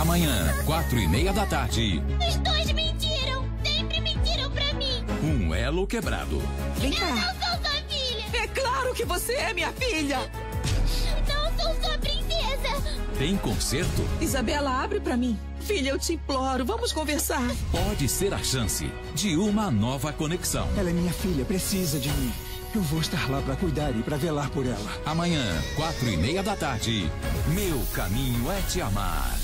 Amanhã, 4:30 da tarde. Os dois mentiram. Sempre mentiram pra mim. Um elo quebrado. Vem cá. Eu não sou sua filha. É claro que você é minha filha. Não sou sua princesa. Tem conserto? Isabela, abre pra mim. Filha, eu te imploro, vamos conversar. Pode ser a chance de uma nova conexão. Ela é minha filha, precisa de mim. Eu vou estar lá pra cuidar e pra velar por ela. Amanhã, 4:30 da tarde. Meu caminho é te amar.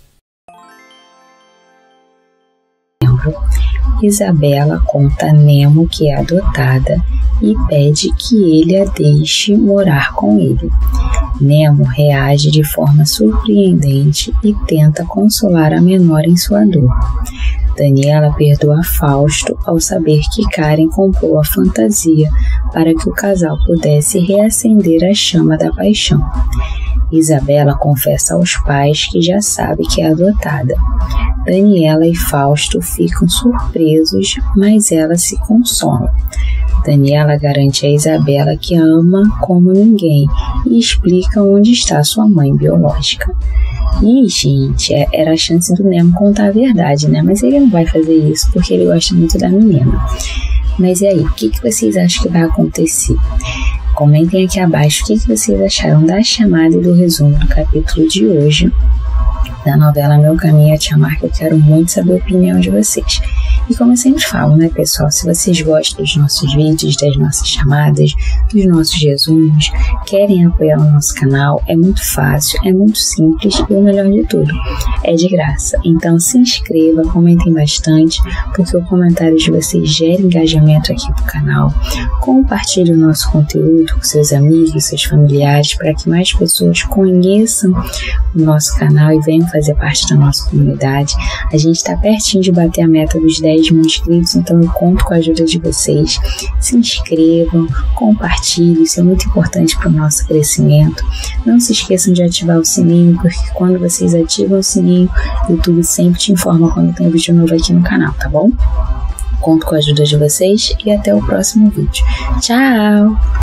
Isabela conta a Nemo que é adotada e pede que ele a deixe morar com ele. Nemo reage de forma surpreendente e tenta consolar a menor em sua dor. Daniela perdoa Fausto ao saber que Karen comprou a fantasia para que o casal pudesse reacender a chama da paixão. Isabela confessa aos pais que já sabe que é adotada. Daniela e Fausto ficam surpresos, mas ela se consola. Daniela garante a Isabela que a ama como ninguém e explica onde está sua mãe biológica. E, gente, era a chance do Nemo contar a verdade, né? Mas ele não vai fazer isso porque ele gosta muito da menina. Mas e aí, o que vocês acham que vai acontecer? Comentem aqui abaixo o que vocês acharam da chamada e do resumo do capítulo de hoje da novela Meu Caminho é Te Amar, que eu quero muito saber a opinião de vocês. E como eu sempre falo, né, pessoal, se vocês gostam dos nossos vídeos, das nossas chamadas, dos nossos resumos, querem apoiar o nosso canal, é muito fácil, é muito simples e o melhor de tudo, é de graça. Então se inscreva, comentem bastante, porque o comentário de vocês gera engajamento aqui do canal. Compartilhe o nosso conteúdo com seus amigos, seus familiares, para que mais pessoas conheçam o nosso canal e venham fazer parte da nossa comunidade. A gente está pertinho de bater a meta dos 10 mil inscritos, então eu conto com a ajuda de vocês. Se inscrevam, compartilhem, isso é muito importante para o nosso crescimento. Não se esqueçam de ativar o sininho, porque quando vocês ativam o sininho, o YouTube sempre te informa quando tem vídeo novo aqui no canal, tá bom? Conto com a ajuda de vocês e até o próximo vídeo. Tchau!